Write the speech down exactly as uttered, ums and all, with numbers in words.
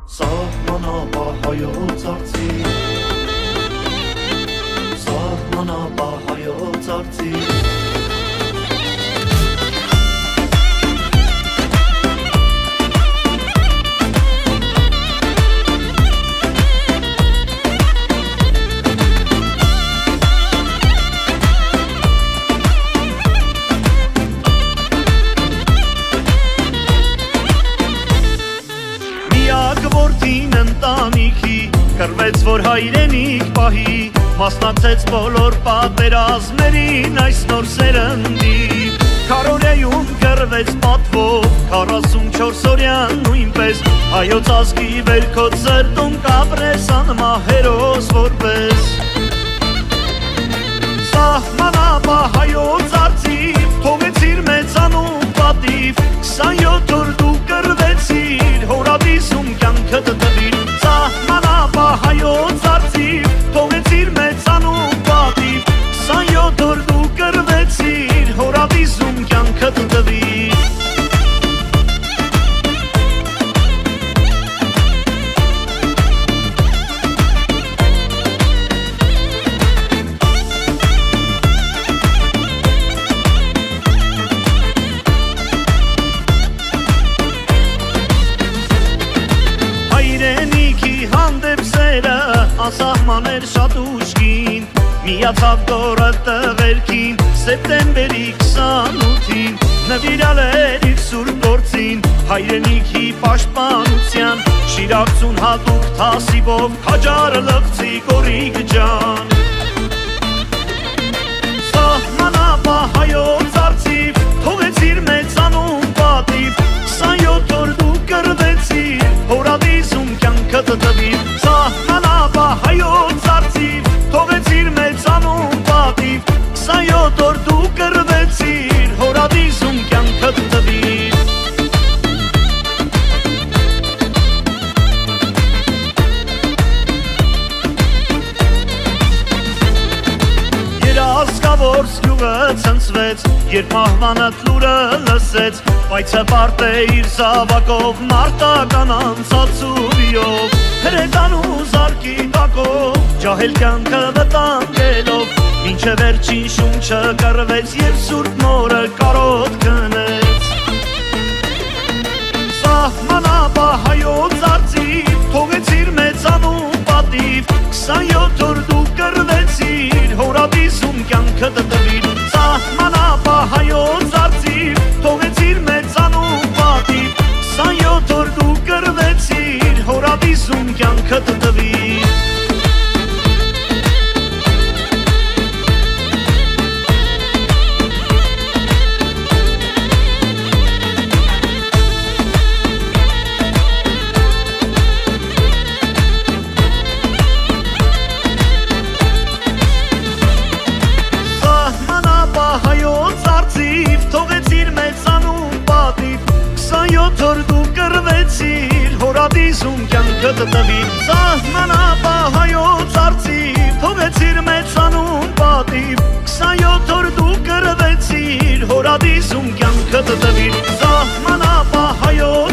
Սահմանապահայոց արծի Սահմանապահայոց արծի Որդին ընտանիքի կռվեց, որ հայրենիք պահի, մասնակցեց բոլոր պատերազմներին այս նոր սերնդի։ Քարորեյում կռվեց պատվով, քառասունչորս օրյան նույնպես, հայոց ազգի վերքոց սրտում կապրես անմահերոս որպես։ Սահմանապահայոց արծիվ, թողեցիր մեծանուն պատիվ, քսանյոթ օր դու կռվեցիր, հորադիսում կյանքդ տվիր։ Սահմանապահայոց արծիվ, թողեցիր մեծանուն պատիվ, քսանյոթ օր դու կռվեցիր, հորադիսում կյանքդ տվիր։ Ասահման էր շատ ուժգին, միացավ դորը տղերքին, սեպտեմբերի քսանութին, նվիրալ էր իր սուրբ գործին, հայրենիքի պաշտպանության, շիրակցուն հատուկ թասիվով, քաջար լղծի կորիկ ջան։ Սահմանապահայոց արծիվ, թողեցիր մեծանուն պատիվ, քսանյոթ օր դու կռվեցիր, հորադիսում կյանքդ տվիր։ Սահմանապահայոց արծիվ, թողեցիր մեծանուն պատիվ, քսանյոթ օր դու կռվեցիր, հորադիսում կյանքդ տվիր։ Երազգավոր սլյուղը ցնցվեց, երբ մահվանդ լուրը լսեց, պայծը պարտ է իր զավակով, մարտական անցածուրիով, հրետանու զարկի տակով, ջահել կյանքը վտանգելով, մինչև վերջին շունչը կռվեց և սուրբ նորը կարոտ քնեց։ Սահմանապահայոց արծիվ, թողեցիր մեծանուն պատիվ, քսանյոթ օր դու կռվեցիր, հորադիսում կյանքդ տվիր։ Սահմանապահայոց արծիվ, թողեցիր մեծանուն պատիվ, քսանյոթ օր դու կռվեցիր, հորադիսում կյանքդ տվիր։ Սահմանապահայոց արծիվ, թողեցիր մեծանուն պատիվ, քսանյոթ օր դու կռվեցիր, հորադիսում կյանքդ տվիր։ Սահմանապահայոց արծիվ, թողեցիր մեծանուն պատիվ, քսանյոթ օր դու կռվեցիր, հորադիսում կյանքդ տվիր։ Սահմանապահայոց